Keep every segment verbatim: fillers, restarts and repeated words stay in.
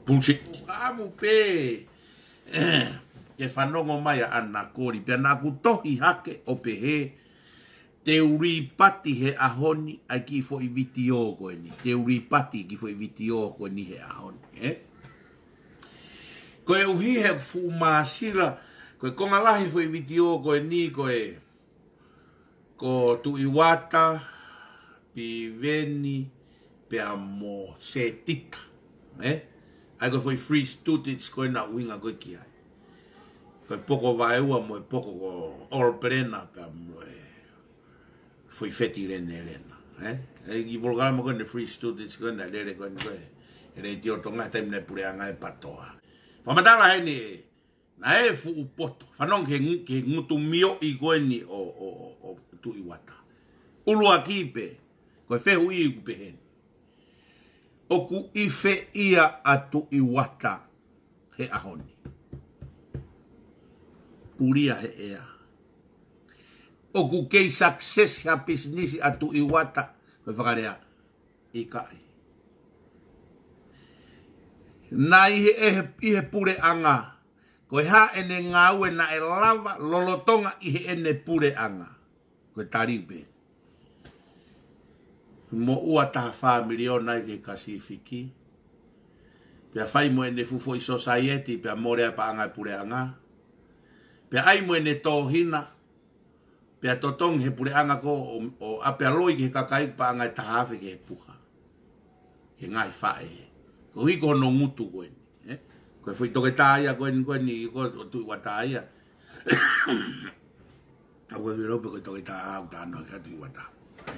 Bullshit. Amu pe. Ke whanongo mai a ana kori. Pia nā ku tohi hake o pehe. Te uri pati he ahoni ai ki fo i viti o koe ni. Te uri pati ki fo i viti o koe ni he ahoni. Eh? Koe uhi he fu maasira. Koe konga lahi fo i viti o koe ni koe. Ko tu iwata. Pi veni. Pia mo se tika. Eh? Ai koe foi free students koe na winga koe ki ai. Koe poko vai ua mo e poko ko all perena pia mo e. Foi feti rene rena. Eh? E ki volgara mo koe ne free students koe na lere koe ni koe. E rei ti o tonga taim ne pure anga e patoa. Whamatala he ni e. Na e fu upoto. Whanong ke, ke ngutu mio i koe ni o, o, o, o tu iwata. Ulua kipe. Koe fehu i kupe heni. Oku ife ia atu iwata he ahoni. Puria he ea. Oku kei success ha business atu iwata. Koe whakarea. Ikai. Na ihe ihe, ihe pure anga. Koe ha ene ngāue na e lava lolotonga ihe ene pure anga. Koe taribe. Mo ua taha family o nai ke kasifiki. Pea fai mo ene fufo i society, pea morea pa anga pure anga. Pea ai mo ene tohina. Pea totong he pure anga ko o, o apea loi ke kakaik pa anga tahafe ke he puha. Ke ngai fae. Ko hiko no ngutu koe ni. Eh? Koe fui toke taia koe ni koe ni ko tui wa taia. A koe virope koe toke taia au tano ka tui wa taia.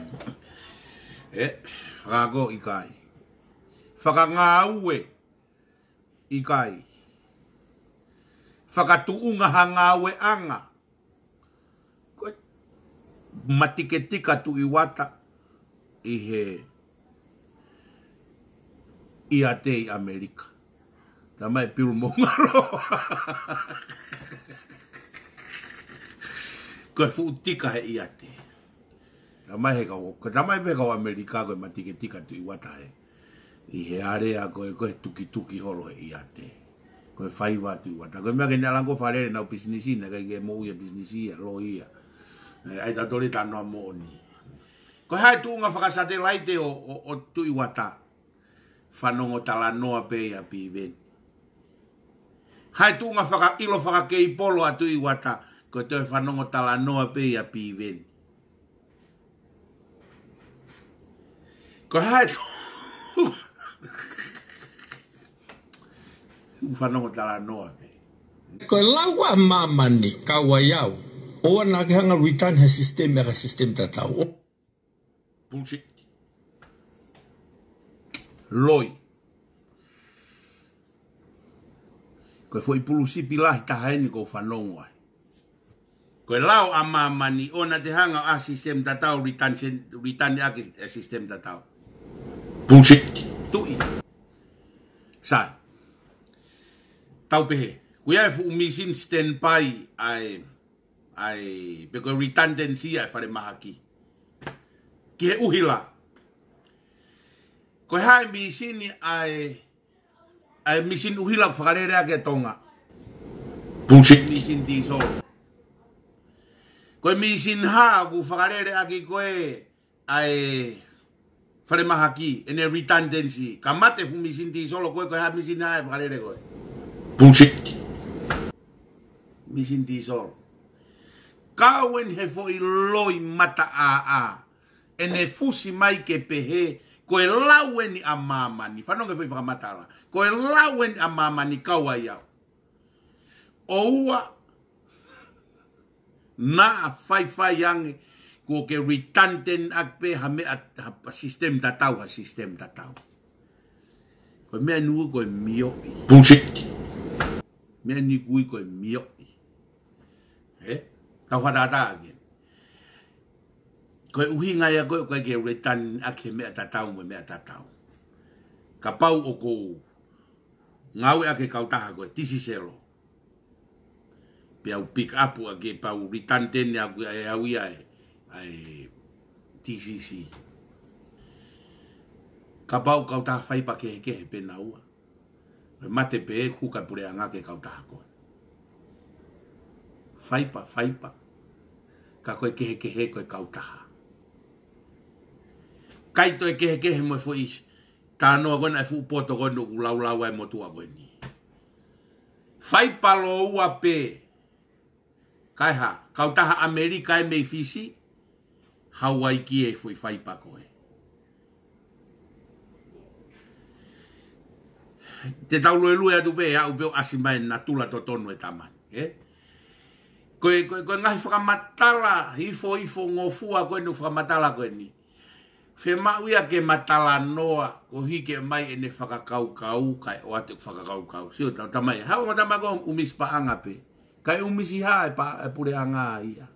Eh, whakago ikai. Whakangāue ikai. Whakatuunga hangāue anga. Koe matiketika tu iwata i he i ate i Amerika. Tamai piru mongaro. Koe fuutika he i ate. Tamai he kau, tamai me kau Amerika koe matiketika tu iwata he. I he area koe koe tuki tuki holo he i ate. Koe whaiva tu iwata. Koe mea kene alango wharere nau businessi, na kai ke mou ia businessi ia, lo ia. Ai tatori tanoa mo ni. Koe hai tu unga whakasate laite o, o, o tu iwata. Whanongo tala noa pe ia pi ven. Hai tu unga whaka ilo whakakei polo a tu iwata. Koe toi whanongo tala noa pe ia pi ven. Ko hai tu whanongo tala noa pe. Ko lawa mamani kawa iau. O na ke hanga return he system e ka system tatau. Bullshit. Loi. Ko foi pulusi pilahi tahaini ko whanongo ai. Ko lau a mamani o na te hanga a system tatau return return a system tatau. Bullshit. Tui. Sai. Tau pehe. Kuia e fu umisin stand by ai ai peko redundancy ai whare mahaki. Ki he uhila. Ko hai misini ai ai misin uhila whakarere ake tonga. Bullshit. Misin tiso. Ko misin ha ku whakarere ake koe ai whare mahaki ene redundancy. Ka mate fu misin tiso koe koe ha misin ha e whakarere koe. Bullshit. Misin tiso. Kawen he fo i loi mata a a. Ene fusi mai ke pehe. Koe lauen ni a mamani. Whanonga fo i whakamatara. Koe lauen a mamani kaua iau. O ua. Na fai fai ange. Ko ke redundant akpe ha me a sistem tatau ha sistem tatau. Koe mea nuu koe mio i. Bullshit. Mea ni kui koe mio i. Eh? Tau whatata ake. Koe uhi ngai a koe koe ke return ake mea tatau mo mea tatau. Ka pau o ko ngawe ake kautaha koe tisi selo. Pia u pick up ake pau return tene aku e au ia e ai T C C. Ka pau kautaha whai pa ke ke pe na ua. Mate pe kuka pure anga ke kautaha koe. Faipa, faipa. Ka koe kehe kehe koe kautaha. Kaito e kehe kehe mo fo is. Tanoa koe na fu poto koe no ulau lau ai motua koe ni. Faipa lo ua pe. Kaiha, kautaha Amerika e mei fisi. Hawaii ki e fui faipa koe. Te tau lue lue atu pe au peo asimai na tula to tonu e taman. Eh? Koe, koe, koe ngahi whakamatala, hifo hifo ngofua koe nu whakamatala koe ni. Whe mauia ke matala noa, ko hike mai ene whakakau kau, kai o ate whakakau kau. Sio tau tamai, hau ngā tamai ko umis pa anga pe. Kai umisi ha e pa e pure anga ia.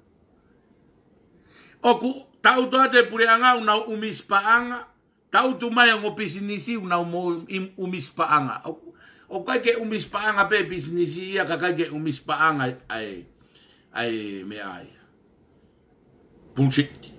Oku, tau toa te pure anga unau umis pa anga, tau tu mai ngo pisinisi unau mo umis pa anga. O kai ke umis pa anga pe pisinisi ia, ka kai ke umis pa anga ai, ai me ai. Bullshit.